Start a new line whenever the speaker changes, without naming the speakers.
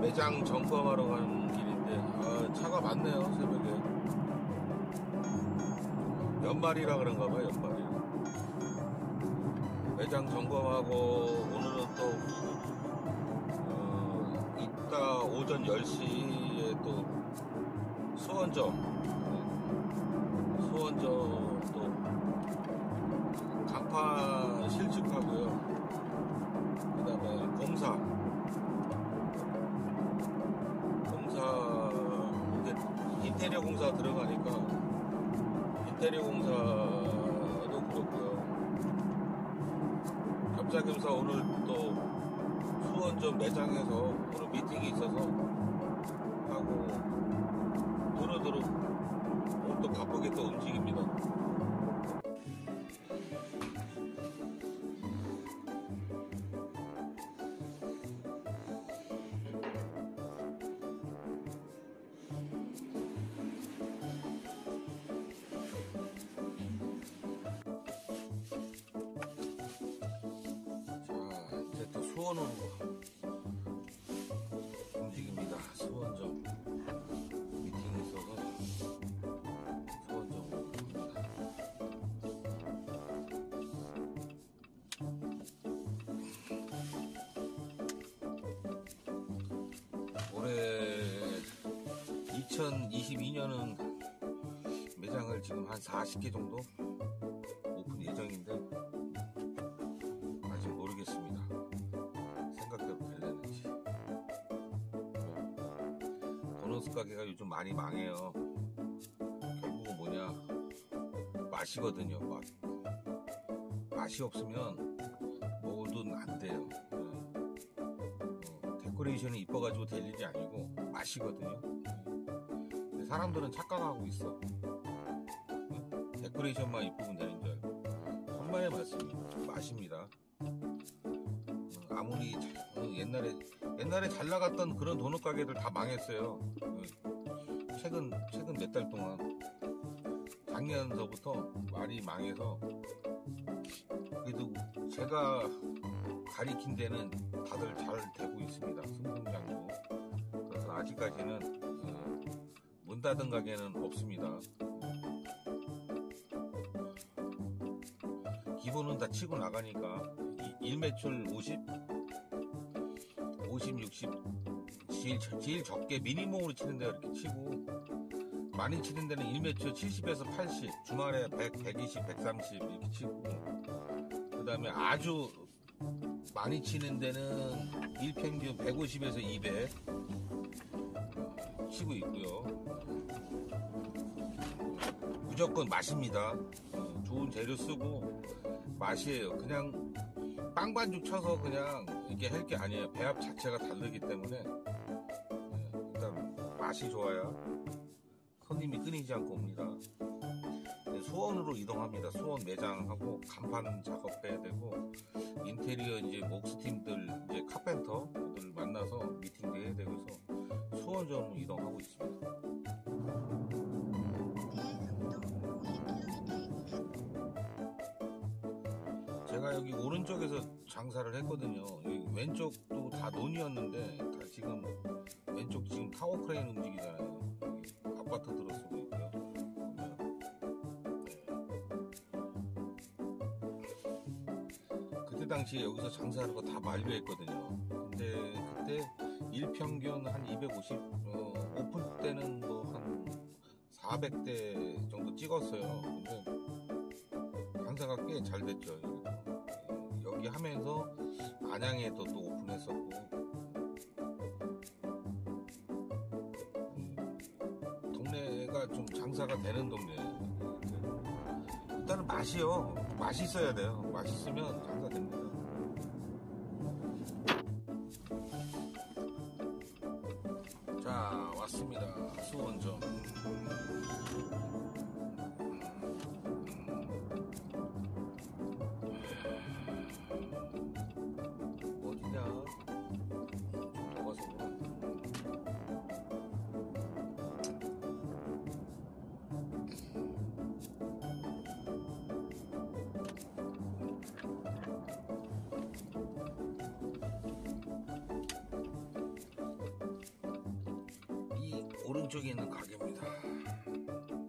매장 점검하러 가는 길인데 차가 많네요. 새벽에 연말이라 그런가 봐요. 연말이 매장 점검하고 오늘은 또 이따 오전 10시에 또 수원점 또 간판 실측하고요. 그 다음에 공사 이제 인테리어 공사 들어가니까 인테리어 공사도 그렇고요. 겸사겸사 오늘 또 수원점 매장에서 오늘 미팅이 있어서 하고 두루두루 오늘 또 바쁘게 또 움직입니다. 수원으로 움직입니다. 수원점 미팅이 있어서 수원점으로 갑니다. 올해 2022년은 매장을 지금 한 40개 정도 오픈 예정인데 아직 모르겠습니다. 생각대로 될려는지. 도너스 가게가 요즘 많이 망해요. 결국은 뭐냐, 맛이거든요. 맛이 없으면 뭐든 안 돼요. 데코레이션이 이뻐가지고 될 일이 아니고 맛이거든요. 근데 사람들은 착각하고 있어. 데코레이션만 이쁘면 되는 줄 알고. 정말의 맛입니다. 아무리 옛날에 잘 나갔던 그런 도넛 가게들 다 망했어요. 최근 몇 달 동안 작년서부터 많이 망해서, 그래도 제가 가리킨 데는 다들 잘 되고 있습니다. 승승장구. 그래서 아직까지는 문 닫은 가게는 없습니다. 기본은 다 치고 나가니까 일매출 50, 60 제일 적게 미니멈으로 치는 데가 이렇게 치고, 많이 치는 데는 일매출 70에서 80, 주말에 100, 120, 130 이렇게 치고, 그 다음에 아주 많이 치는 데는 일평균 150에서 200 치고 있고요. 무조건 맛입니다. 좋은 재료 쓰고 맛이에요. 그냥 빵반죽 쳐서 그냥 이렇게 할 게 아니에요. 배합 자체가 다르기 때문에 일단 맛이 좋아야 손님이 끊이지 않고 옵니다. 수원으로 이동합니다. 수원 매장하고 간판 작업해야 되고, 인테리어 이제 목스팀들, 이제 카펜터들 만나서 미팅도 해야 되고 해서 수원점으로 이동하고 있습니다. 제가 여기 오른쪽에서 장사를 했거든요. 여기 왼쪽도 다 논이었는데 다 지금 왼쪽 지금 타워 크레인 움직이잖아요. 여기 아파트 들어서고 있고요. 그때 당시에 여기서 장사하는 거 다 만류했거든요. 근데 그때 일평균 한 250, 오픈 때는 뭐 한 400대 정도 찍었어요. 근데 장사가 꽤 잘 됐죠. 여기 하면서 안양에도 또 오픈했었고, 동네가 좀 장사가 되는 동네예요. 일단은 맛이요. 맛있어야 돼요. 맛있으면 장사 됩니다. 자, 왔습니다. 수원점. 어디냐? 좀 더 가서 보라. 오른쪽에 있는 가게입니다.